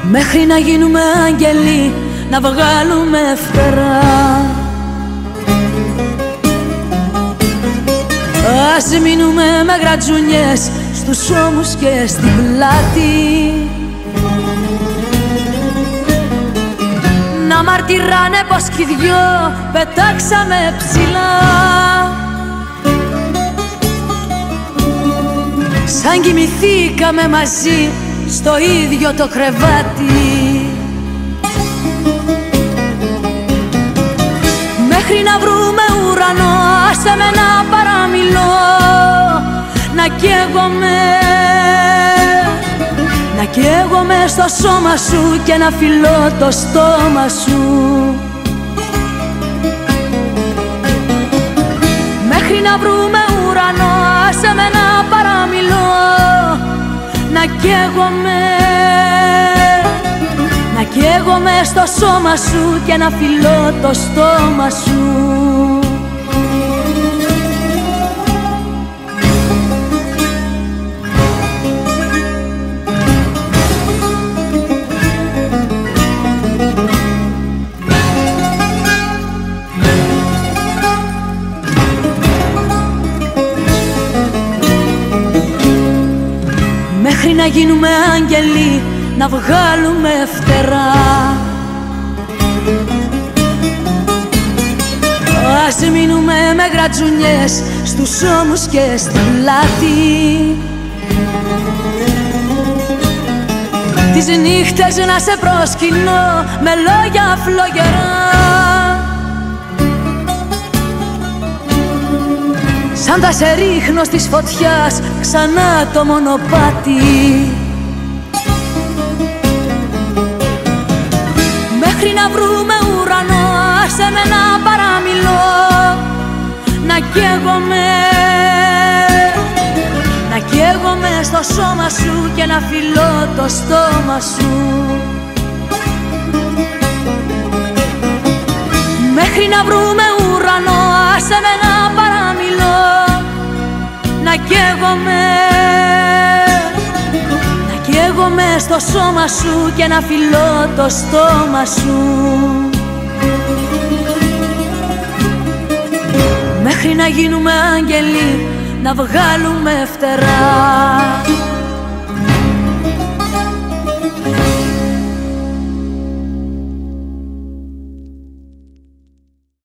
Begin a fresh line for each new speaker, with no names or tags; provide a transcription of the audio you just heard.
μέχρι να γίνουμε άγγελοι, να βγάλουμε φτερά. Ας μείνουμε με γρατζουνιές στους ώμους και στην πλάτη, να μαρτυράνε πως κι οι δυο πετάξαμε ψηλά, σαν κοιμηθήκαμε μαζί στο ίδιο το κρεβάτι. Μέχρι να βρούμε ουρανό, άσε με να παραμιλώ, να καίγομαι στο σώμα σου και να φιλώ το στόμα σου. Μέχρι να βρούμε ουρανό, άσε με να παραμιλώ, να καίγομαι στο σώμα σου και να φιλώ το στόμα σου. Μέχρι να γίνουμε άγγελοι, να βγάλουμε φτερά. Ας μείνουμε με γρατζουνιές στους ώμους και στην πλάτη, τις νύχτες να σε προσκυνώ με λόγια φλογερά, σαν θα σε ρίχνω στις φωτιάς ξανά το μονοπάτι. Μέχρι να βρούμε ουρανό, άσε με να παραμιλώ, να καίγομαι στο σώμα σου και να φιλώ το στόμα σου. Μέχρι να βρούμε ουρανό, άσε με να παραμιλώ, να καίγομαι στο σώμα σου και να φιλώ το στόμα σου. Μέχρι να γίνουμε άγγελοι, να βγάλουμε φτερά.